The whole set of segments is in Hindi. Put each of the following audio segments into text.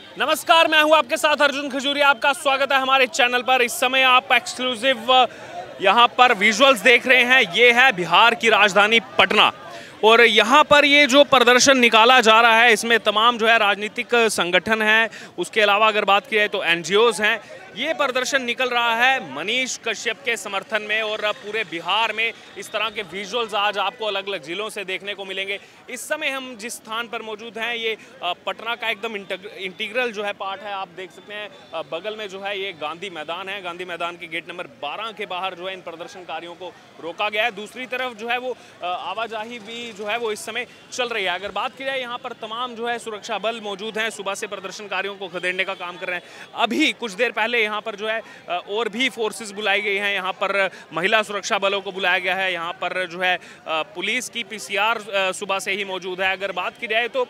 नमस्कार, मैं हूं आपके साथ अर्जुन खजूरिया। आपका स्वागत है हमारे चैनल पर। इस समय आप एक्सक्लूसिव यहां पर विजुअल्स देख रहे हैं। ये है बिहार की राजधानी पटना और यहाँ पर ये जो प्रदर्शन निकाला जा रहा है इसमें तमाम जो है राजनीतिक संगठन हैं, उसके अलावा अगर बात की जाए तो एनजीओज हैं। ये प्रदर्शन निकल रहा है मनीष कश्यप के समर्थन में और पूरे बिहार में इस तरह के विजुअल्स आज आपको अलग अलग जिलों से देखने को मिलेंगे। इस समय हम जिस स्थान पर मौजूद हैं ये पटना का एकदम इंटीग्रल जो है पार्ट है। आप देख सकते हैं बगल में जो है ये गांधी मैदान है। गांधी मैदान के गेट नंबर 12 के बाहर जो है इन प्रदर्शनकारियों को रोका गया है। दूसरी तरफ जो है वो आवाजाही भी जो है वो इस समय चल रही है। अगर बात की जाए यहाँ पर तमाम जो है सुरक्षा बल मौजूद हैं, सुबह से प्रदर्शनकारियों को खदेड़ने का काम कर रहे हैं। अभी कुछ देर पहले यहाँ पर जो है और भी फोर्सेस बुलाई गई हैं। यहाँ पर महिला सुरक्षा बलों को बुलाया गया है। यहाँ पर जो है पुलिस की पीसीआर सुबह से ही मौजूद है। अगर बात की जाए तो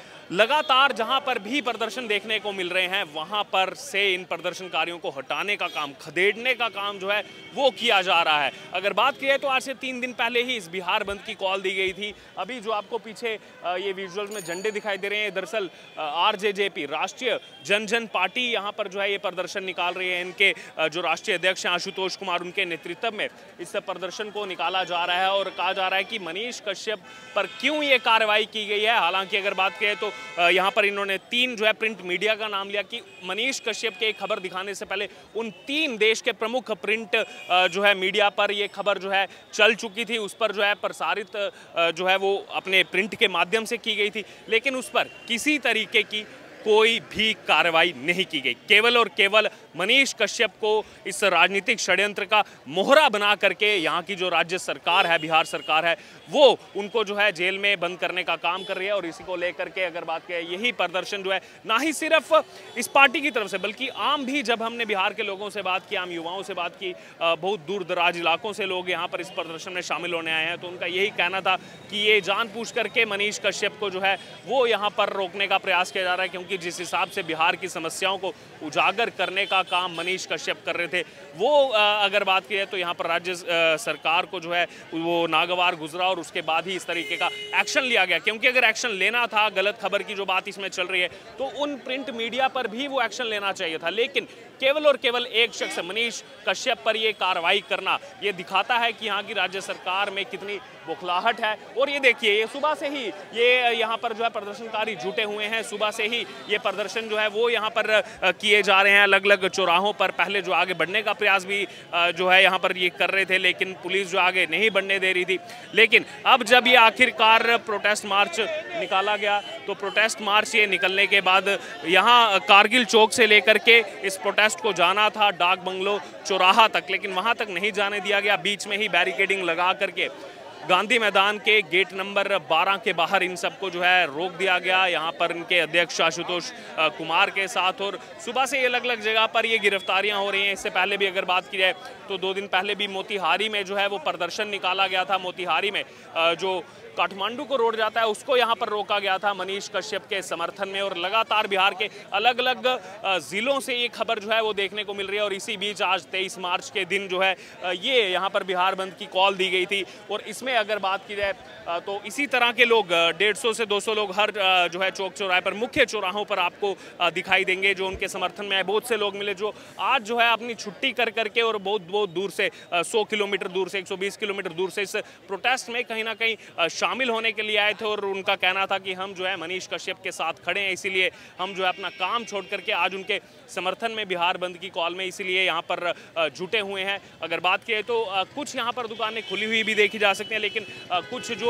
लगातार जहां पर भी प्रदर्शन देखने को मिल रहे हैं वहां पर से इन प्रदर्शनकारियों को हटाने का काम, खदेड़ने का काम जो है वो किया जा रहा है। अगर बात की जाए तो आज से 3 दिन पहले ही इस बिहार बंद की कॉल दी गई थी। अभी जो आपको पीछे ये विजुअल्स में झंडे दिखाई दे रहे हैं, दरअसल आरजेजेपी राष्ट्रीय जनजन पार्टी यहाँ पर जो है ये प्रदर्शन निकाल रही है। इनके जो राष्ट्रीय अध्यक्ष हैं आशुतोष कुमार, उनके नेतृत्व में इस प्रदर्शन को निकाला जा रहा है और कहा जा रहा है कि मनीष कश्यप पर क्यों ये कार्रवाई की गई है। हालांकि अगर बात करें तो यहाँ पर इन्होंने 3 जो है प्रिंट मीडिया का नाम लिया कि मनीष कश्यप के खबर दिखाने से पहले उन 3 देश के प्रमुख प्रिंट जो है मीडिया पर ये खबर जो है चल चुकी थी, उस पर जो है प्रसारित जो है वो अपने प्रिंट के माध्यम से की गई थी, लेकिन उस पर किसी तरीके की कोई भी कार्रवाई नहीं की गई। केवल और केवल मनीष कश्यप को इस राजनीतिक षड्यंत्र का मोहरा बना करके यहाँ की जो राज्य सरकार है, बिहार सरकार है, वो उनको जो है जेल में बंद करने का काम कर रही है। और इसी को लेकर के अगर बात करें, यही प्रदर्शन जो है ना ही सिर्फ इस पार्टी की तरफ से बल्कि आम भी, जब हमने बिहार के लोगों से बात की, आम युवाओं से बात की, बहुत दूर दराज इलाकों से लोग यहाँ पर इस प्रदर्शन में शामिल होने आए हैं, तो उनका यही कहना था कि ये जानबूझ करके मनीष कश्यप को जो है वो यहाँ पर रोकने का प्रयास किया जा रहा है, क्योंकि जिस हिसाब से बिहार की समस्याओं को उजागर करने का काम मनीष कश्यप कर रहे थे, वो अगर बात की जाए तो यहाँ पर राज्य सरकार को जो है वो नागवार गुजरा और उसके बाद ही इस तरीके का एक्शन लिया गया। क्योंकि अगर एक्शन लेना था, गलत खबर की जो बात इसमें चल रही है, तो उन प्रिंट मीडिया पर भी वो एक्शन लेना चाहिए था। लेकिन केवल और केवल एक शख्स मनीष कश्यप पर ये कार्रवाई करना, ये दिखाता है कि यहाँ की राज्य सरकार में कितनी बौखलाहट है। और ये देखिए, ये सुबह से ही ये यहाँ पर जो है प्रदर्शनकारी जुटे हुए हैं। सुबह से ही ये प्रदर्शन जो है वो यहाँ पर किए जा रहे हैं अलग अलग चौराहों पर। पहले जो आगे बढ़ने का प्रयास भी जो है यहाँ पर ये कर रहे थे, लेकिन पुलिस जो आगे नहीं बढ़ने दे रही थी। लेकिन अब जब ये आखिरकार प्रोटेस्ट मार्च निकाला गया, तो प्रोटेस्ट मार्च ये निकलने के बाद यहाँ कारगिल चौक से लेकर के इस प्रोटेस्ट को जाना था डाक बंगलो चौराहा तक, लेकिन वहाँ तक नहीं जाने दिया गया। बीच में ही बैरिकेडिंग लगा करके गांधी मैदान के गेट नंबर 12 के बाहर इन सबको जो है रोक दिया गया। यहाँ पर इनके अध्यक्ष आशुतोष कुमार के साथ, और सुबह से ये अलग अलग जगह पर ये गिरफ्तारियां हो रही हैं। इससे पहले भी अगर बात की जाए तो 2 दिन पहले भी मोतिहारी में जो है वो प्रदर्शन निकाला गया था। मोतिहारी में जो काठमांडू को रोड जाता है उसको यहाँ पर रोका गया था मनीष कश्यप के समर्थन में। और लगातार बिहार के अलग अलग जिलों से ये खबर जो है वो देखने को मिल रही है। और इसी बीच आज 23 मार्च के दिन जो है ये यहाँ पर बिहार बंद की कॉल दी गई थी। और इसमें अगर बात की जाए तो इसी तरह के लोग 150 से 200 लोग हर जो है चौक चौराहे पर, मुख्य चौराहों पर आपको दिखाई देंगे जो उनके समर्थन में आए। बहुत से लोग मिले जो आज जो है अपनी छुट्टी कर करके और बहुत बहुत दूर से 100 किलोमीटर दूर से, 120 किलोमीटर दूर से इस प्रोटेस्ट में कहीं ना कहीं शामिल होने के लिए आए थे। और उनका कहना था कि हम जो है मनीष कश्यप के साथ खड़े हैं, इसीलिए हम जो है अपना काम छोड़ करके आज उनके समर्थन में बिहार बंद की कॉल में इसीलिए यहाँ पर जुटे हुए हैं। अगर बात की तो कुछ यहाँ पर दुकानें खुली हुई भी देखी जा सकती हैं, लेकिन कुछ जो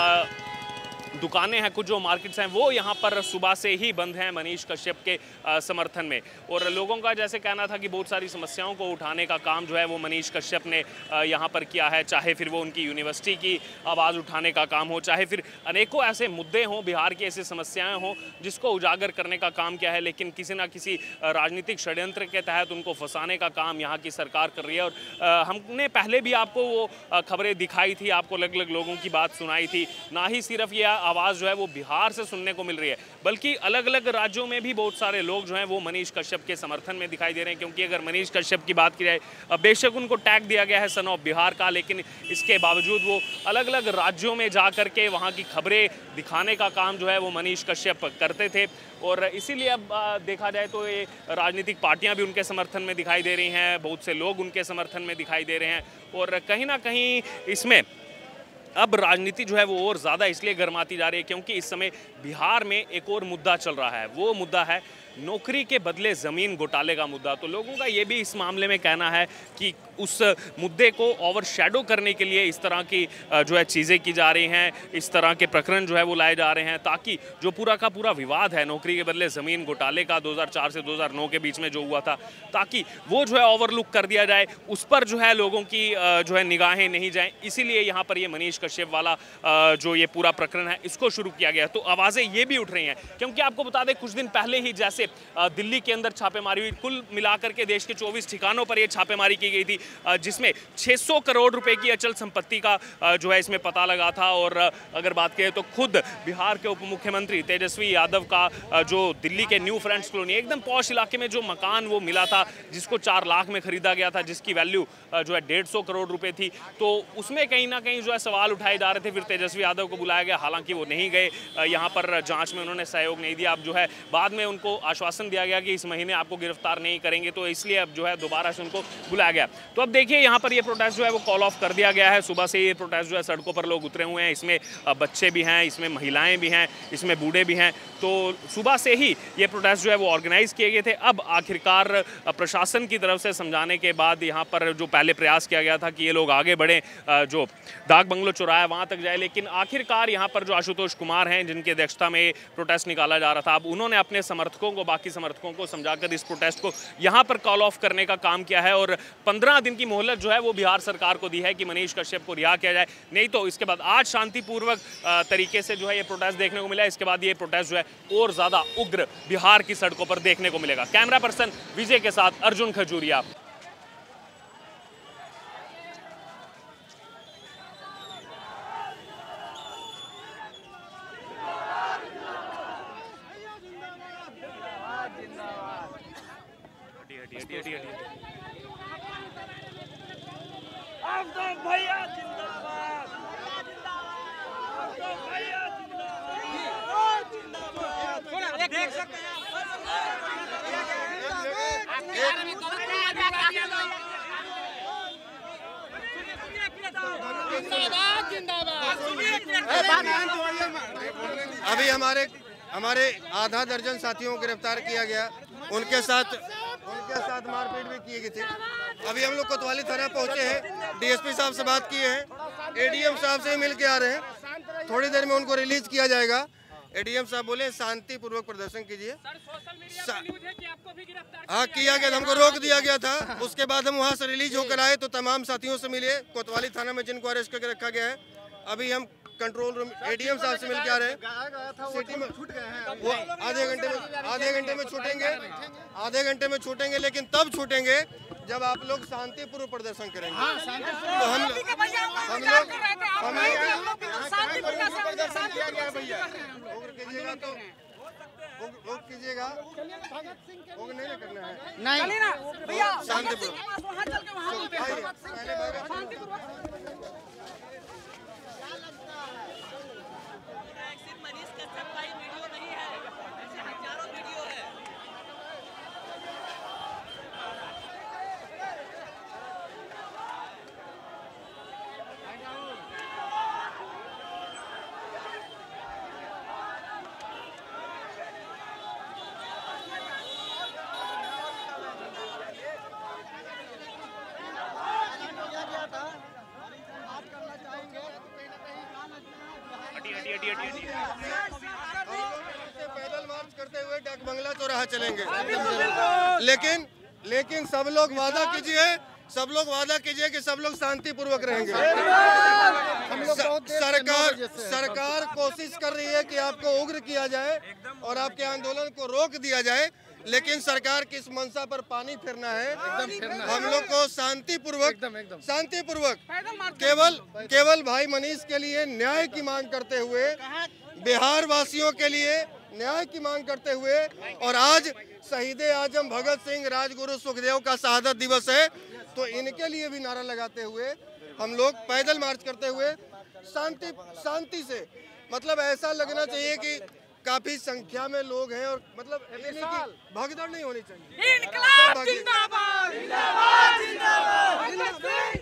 दुकानें हैं, कुछ जो मार्केट्स हैं, वो यहाँ पर सुबह से ही बंद हैं मनीष कश्यप के समर्थन में। और लोगों का जैसे कहना था कि बहुत सारी समस्याओं को उठाने का काम जो है वो मनीष कश्यप ने यहाँ पर किया है, चाहे फिर वो उनकी यूनिवर्सिटी की आवाज़ उठाने का काम हो, चाहे फिर अनेकों ऐसे मुद्दे हों, बिहार की ऐसी समस्याएं हों जिसको उजागर करने का काम किया है। लेकिन किसी ना किसी राजनीतिक षड्यंत्र के तहत उनको फंसाने का काम यहाँ की सरकार कर रही है। और हमने पहले भी आपको वो खबरें दिखाई थी, आपको अलग अलग लोगों की बात सुनाई थी। ना ही सिर्फ ये आवाज़ जो है वो बिहार से सुनने को मिल रही है, बल्कि अलग अलग राज्यों में भी बहुत सारे लोग जो हैं वो मनीष कश्यप के समर्थन में दिखाई दे रहे हैं। क्योंकि अगर मनीष कश्यप की बात की जाए, बेशक उनको टैग दिया गया है सन ऑफ बिहार का, लेकिन इसके बावजूद वो अलग अलग राज्यों में जा करके वहाँ की खबरें दिखाने का काम जो है वो मनीष कश्यप करते थे। और इसीलिए अब देखा जाए तो ये राजनीतिक पार्टियां भी उनके समर्थन में दिखाई दे रही हैं, बहुत से लोग उनके समर्थन में दिखाई दे रहे हैं। और कहीं ना कहीं इसमें अब राजनीति जो है वो और ज़्यादा इसलिए गर्माती जा रही है क्योंकि इस समय बिहार में एक और मुद्दा चल रहा है। वो मुद्दा है नौकरी के बदले ज़मीन घोटाले का मुद्दा। तो लोगों का ये भी इस मामले में कहना है कि उस मुद्दे को ओवरशैडो करने के लिए इस तरह की जो है चीज़ें की जा रही हैं, इस तरह के प्रकरण जो है वो लाए जा रहे हैं, ताकि जो पूरा का पूरा विवाद है नौकरी के बदले ज़मीन घोटाले का 2004 से 2009 के बीच में जो हुआ था, ताकि वो जो है ओवरलुक कर दिया जाए, उस पर जो है लोगों की जो है निगाहें नहीं जाएं। इसीलिए यहाँ पर ये मनीष कश्यप वाला जो ये पूरा प्रकरण है इसको शुरू किया गया। तो आवाज़ें ये भी उठ रही हैं क्योंकि आपको बता दें कुछ दिन पहले ही जैसे दिल्ली के अंदर छापेमारी हुई, कुल मिलाकर के देश के 24 ठिकानों पर यह छापेमारी की गई थी, जिसमें 600 करोड़ रुपए की अचल संपत्ति का जो है इसमें पता लगा था। और अगर बात करें तो खुद बिहार के उप मुख्यमंत्री तेजस्वी यादव का जो दिल्ली के न्यू फ्रेंड्स कॉलोनी एकदम पॉश इलाके में जो मकान वो मिला था, जिसको 4 लाख में खरीदा गया था, जिसकी वैल्यू जो है 150 करोड़ रुपए थी, तो उसमें कहीं ना कहीं जो है सवाल उठाए जा रहे थे। फिर तेजस्वी यादव को बुलाया गया, हालांकि वो नहीं गए, यहाँ पर जांच में उन्होंने सहयोग नहीं दिया। अब जो है बाद में उनको आश्वासन दिया गया कि इस महीने आपको गिरफ्तार नहीं करेंगे, तो इसलिए अब जो है दोबारा से उनको बुलाया गया। तो अब देखिए यहाँ पर ये प्रोटेस्ट जो है वो कॉल ऑफ कर दिया गया है। सुबह से ये प्रोटेस्ट जो है सड़कों पर लोग उतरे हुए हैं, इसमें बच्चे भी हैं, इसमें महिलाएं भी हैं, इसमें बूढ़े भी हैं। तो सुबह से ही ये प्रोटेस्ट जो है वो ऑर्गेनाइज किए गए थे। अब आखिरकार प्रशासन की तरफ से समझाने के बाद यहाँ पर जो पहले प्रयास किया गया था कि ये लोग आगे बढ़े, जो डाक बंगलो चौराहा वहाँ तक जाए, लेकिन आखिरकार यहाँ पर जो आशुतोष कुमार हैं जिनकी अध्यक्षता में प्रोटेस्ट निकाला जा रहा था, अब उन्होंने अपने समर्थकों को, बाकी समर्थकों को समझाकर इस प्रोटेस्ट को यहाँ पर कॉल ऑफ करने का काम किया है। और 15 दिन की मोहलत जो है वो बिहार सरकार को दी है कि मनीष कश्यप को रिहा किया जाए, नहीं तो इसके बाद आज शांतिपूर्वक तरीके से जो है ये प्रोटेस्ट देखने को मिला, इसके बाद ये प्रोटेस्ट जो है और ज़्यादा उग्र बिहार की सड़कों पर देखने को मिलेगा। कैमरा पर्सन विजय के साथ अर्जुन खजूरिया। भैया जिंदाबाद, भैया जिंदाबाद। देख सकते हैं अभी हमारे आधा दर्जन साथियों को गिरफ्तार किया गया, उनके साथ मारपीट भी की गई थी। अभी हम लोग कोतवाली थाना पहुंचे हैं, डीएसपी साहब से बात किए हैं, एडीएम साहब से मिल के आ रहे हैं, थोड़ी देर में उनको रिलीज किया जाएगा। एडीएम साहब बोले शांतिपूर्वक प्रदर्शन कीजिए। हाँ किया गया, हमको रोक दिया गया था, उसके बाद हम वहाँ से रिलीज होकर आए तो तमाम साथियों से मिले कोतवाली थाना में जिनको अरेस्ट करके रखा गया है। अभी हम कंट्रोल रूम एडीएम साहब से मिल के आ रहे हैं। सिटी में वो आधे घंटे में छूटेंगे, लेकिन तब छूटेंगे जब आप लोग शांतिपूर्व प्रदर्शन करेंगे। तो हम लोग कीजिएगा, नहीं करना है, नहीं शांतिपूर्व। पैदल मार्च करते हुए डाक बंगला चौराहा चलेंगे, लेकिन सब लोग वादा कीजिए कि सब लोग शांतिपूर्वक रहेंगे। सरकार कोशिश कर रही है कि आपको उग्र किया जाए और आपके आंदोलन को रोक दिया जाए, लेकिन सरकार की इस मंशा पर पानी फेरना है। हम लोग को शांतिपूर्वक केवल भाई मनीष के लिए न्याय की मांग करते हुए बिहार वासियों के लिए न्याय की मांग करते हुए, और आज शहीद आजम भगत सिंह, राजगुरु सुखदेव का शहादत दिवस है, तो इनके लिए भी नारा लगाते हुए हम लोग पैदल मार्च करते हुए शांति से, मतलब ऐसा लगना चाहिए कि काफी संख्या में लोग हैं, और मतलब भगदड़ नहीं होनी चाहिए। इनकलाब जिंदाबाद, जिंदाबाद, जिंदाबाद।